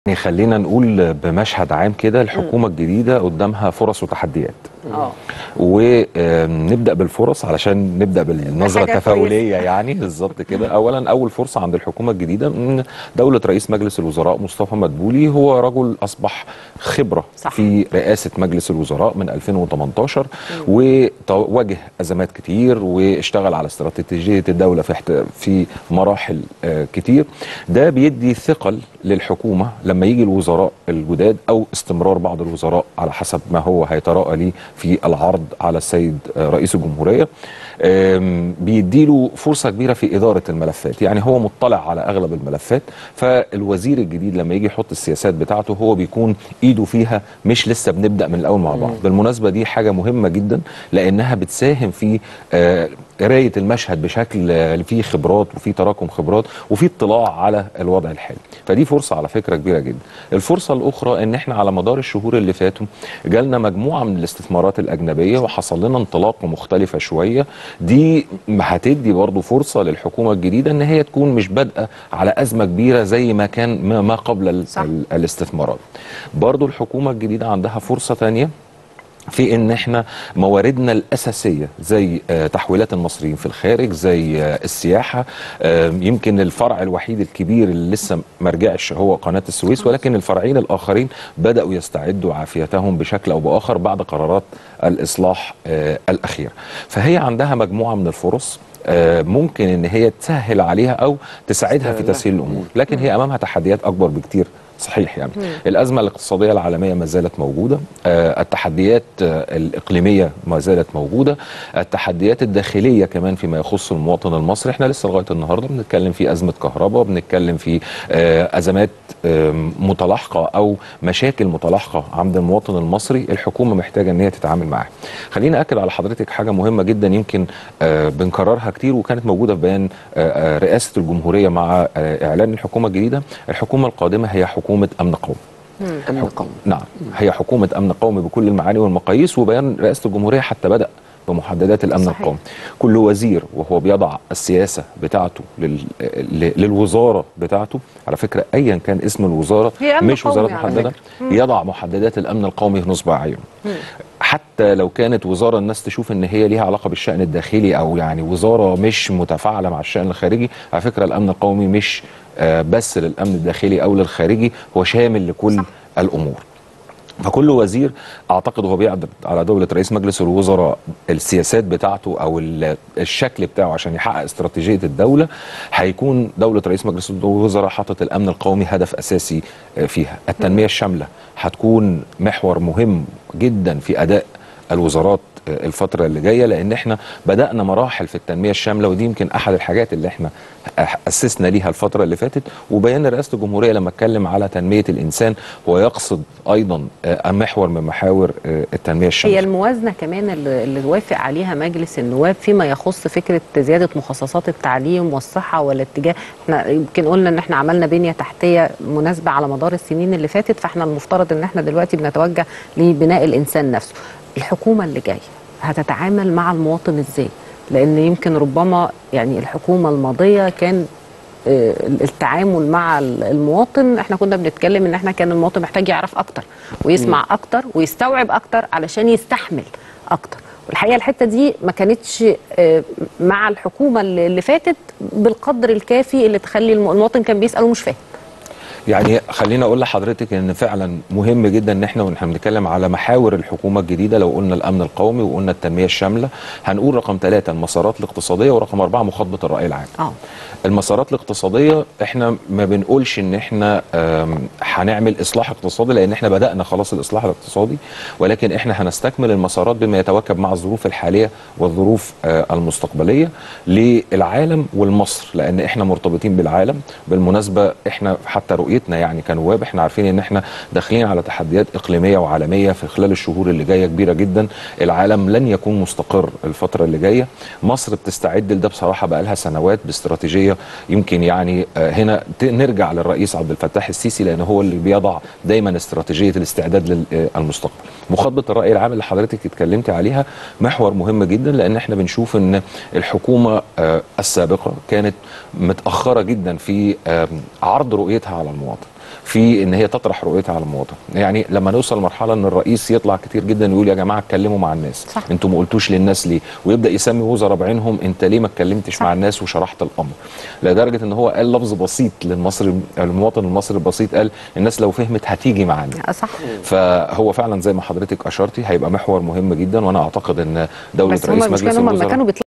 يعني خلينا نقول بمشهد عام كده الحكومة الجديدة قدامها فرص وتحديات. ونبدأ بالفرص علشان نبدأ بالنظرة التفاؤلية يعني بالظبط كده. أولا أول فرصة عند الحكومة الجديدة من دولة رئيس مجلس الوزراء مصطفى مدبولي. هو رجل أصبح خبرة في رئاسة مجلس الوزراء من 2018 وواجه أزمات كتير واشتغل على استراتيجية الدولة في مراحل كتير. ده بيدي ثقل للحكومة لما يجي الوزراء الجداد أو استمرار بعض الوزراء على حسب ما هو هيتراءى ليه في العرض على السيد رئيس الجمهورية. بيديله فرصة كبيرة في إدارة الملفات، يعني هو مطلع على أغلب الملفات. فالوزير الجديد لما يجي يحط السياسات بتاعته هو بيكون إيده فيها، مش لسه بنبدأ من الأول مع بعض. بالمناسبة دي حاجة مهمة جدا لأنها بتساهم في قراية المشهد بشكل فيه خبرات وفيه تراكم خبرات وفيه اطلاع على الوضع الحالي. فدي فرصة على فكرة كبيرة جدا. الفرصة الأخرى إن إحنا على مدار الشهور اللي فاتوا جالنا مجموعة من الاستثمارات الأجنبية وحصل لنا انطلاقة مختلفة شوية. دي هتدي برضو فرصة للحكومة الجديدة إن هي تكون مش بادئة على أزمة كبيرة زي ما كان ما قبل الاستثمارات. برضو الحكومة الجديدة عندها فرصة تانية في ان احنا مواردنا الاساسيه زي تحويلات المصريين في الخارج، زي السياحه. يمكن الفرع الوحيد الكبير اللي لسه ما رجعش هو قناه السويس، ولكن الفرعين الاخرين بداوا يستعدوا عافيتهم بشكل او باخر بعد قرارات الاصلاح الاخيره. فهي عندها مجموعه من الفرص ممكن ان هي تسهل عليها او تساعدها في تسهيل الامور، لكن هي امامها تحديات اكبر بكتير. صحيح يعني الأزمة الاقتصادية العالمية ما زالت موجودة، التحديات الإقليمية ما زالت موجودة، التحديات الداخلية كمان فيما يخص المواطن المصري. احنا لسه لغاية النهاردة بنتكلم في أزمة كهرباء، بنتكلم في أزمات متلاحقة أو مشاكل متلاحقة عند المواطن المصري. الحكومة محتاجة أن هي تتعامل معها. خليني أكد على حضرتك حاجة مهمة جدا يمكن بنكررها كتير وكانت موجودة في بيان رئاسة الجمهورية مع إعلان الحكومة الجديدة. الحكومة القادمة هي حكومة أمن قومي. أمن قومي. نعم، هي حكومة أمن قومي بكل المعاني والمقاييس. وبيان رئاسة الجمهورية حتى بدأ بمحددات الأمن القومي. كل وزير وهو بيضع السياسة بتاعته للوزارة بتاعته، على فكرة أيا كان اسم الوزارة مش وزارة محددة، يضع محددات الأمن القومي نصب عينه. حتى لو كانت وزارة الناس تشوف ان هي ليها علاقة بالشأن الداخلي او يعني وزارة مش متفاعلة مع الشأن الخارجي، على فكرة الأمن القومي مش بس للأمن الداخلي او للخارجي، هو شامل لكل الأمور. فكل وزير اعتقد هو بيعرض على دولة رئيس مجلس الوزراء السياسات بتاعته او الشكل بتاعه عشان يحقق استراتيجية الدولة. هيكون دولة رئيس مجلس الوزراء حاطط الامن القومي هدف اساسي فيها. التنمية الشاملة هتكون محور مهم جدا في اداء الوزارات الفترة اللي جاية، لان احنا بدأنا مراحل في التنمية الشاملة، ودي يمكن احد الحاجات اللي احنا أسسنا ليها الفترة اللي فاتت. وبيان رئاسة الجمهورية لما اتكلم على تنمية الإنسان هو يقصد أيضا محور من محاور التنمية الشاملة. هي الموازنة كمان اللي وافق عليها مجلس النواب فيما يخص فكرة زيادة مخصصات التعليم والصحة والاتجاه. احنا يمكن قلنا ان احنا عملنا بنية تحتية مناسبة على مدار السنين اللي فاتت، فاحنا المفترض ان احنا دلوقتي بنتوجه لبناء الإنسان نفسه. الحكومة اللي جاية هتتعامل مع المواطن ازاي؟ لأن يمكن ربما يعني الحكومة الماضية كان التعامل مع المواطن، احنا كنا بنتكلم ان احنا كان المواطن محتاج يعرف اكتر ويسمع اكتر ويستوعب اكتر علشان يستحمل اكتر. والحقيقة الحتة دي ما كانتش مع الحكومة اللي فاتت بالقدر الكافي اللي تخلي المواطن كان بيسأل ومش فاهم. يعني خلينا اقول لحضرتك ان فعلا مهم جدا ان احنا بنتكلم على محاور الحكومه الجديده. لو قلنا الامن القومي وقلنا التنميه الشامله، هنقول رقم 3 المسارات الاقتصاديه، ورقم 4 مخاطبه الراي العام. المسارات الاقتصاديه احنا ما بنقولش ان احنا هنعمل اصلاح اقتصادي لان احنا بدانا خلاص الاصلاح الاقتصادي، ولكن احنا هنستكمل المسارات بما يتواكب مع الظروف الحاليه والظروف المستقبليه للعالم والمصر، لان احنا مرتبطين بالعالم. بالمناسبه احنا حتى رؤيتنا يعني كنواب احنا عارفين ان احنا داخلين على تحديات اقليميه وعالميه في خلال الشهور اللي جايه كبيره جدا. العالم لن يكون مستقر الفتره اللي جايه. مصر بتستعد لده بصراحه بقى لها سنوات باستراتيجيه. يمكن يعني هنا نرجع للرئيس عبد الفتاح السيسي لان هو اللي بيضع دايما استراتيجيه الاستعداد للمستقبل. مخاطبه الراي العام اللي حضرتك اتكلمت عليها محور مهم جدا، لان احنا بنشوف ان الحكومه السابقه كانت متاخره جدا في عرض رؤيتها على المواطن. في ان هي تطرح رؤيتها على المواطن. يعني لما نوصل لمرحله ان الرئيس يطلع كتير جدا يقول يا جماعه اتكلموا مع الناس، صح. انتوا ما قلتوش للناس ليه، ويبدا يسمي وزراء بعينهم انت ليه ما اتكلمتش صح. مع الناس وشرحت الامر، لدرجه ان هو قال لفظ بسيط للمصري المواطن المصري البسيط، قال الناس لو فهمت هتيجي معانا. صح. فهو فعلا زي ما حضرتك اشرتي هيبقى محور مهم جدا، وانا اعتقد ان دوله بس رئيس هم مجلس المشكله هم لما الوزراء كانوا